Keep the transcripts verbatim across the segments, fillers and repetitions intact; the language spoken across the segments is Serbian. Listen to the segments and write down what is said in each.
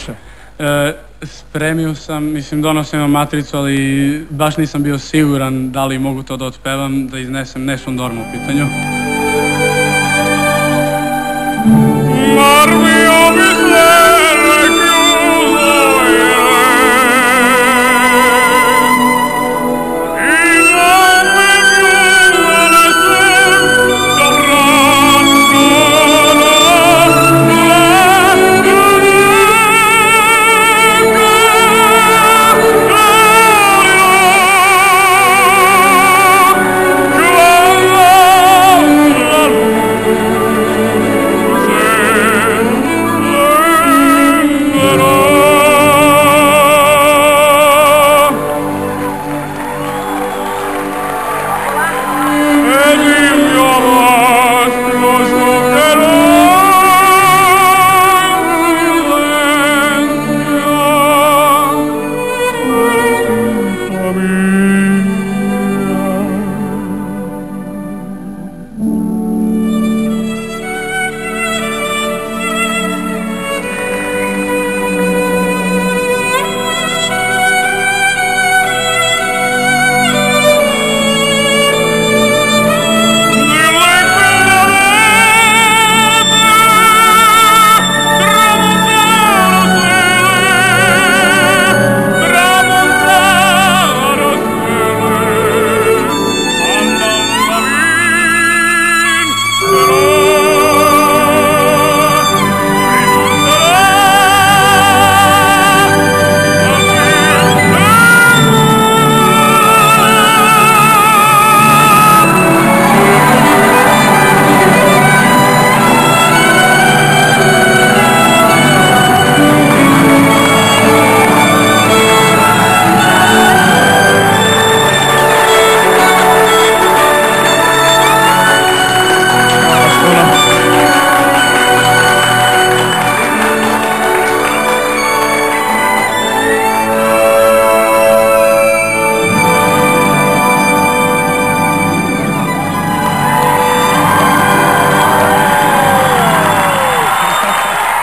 uče? E, spremio sam, mislim, donosio imam matricu, ali baš nisam bio siguran da li mogu to da otpevam, da iznesem nešto normu u pitanju.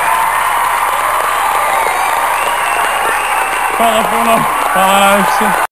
Hvala puno, hvala najviše.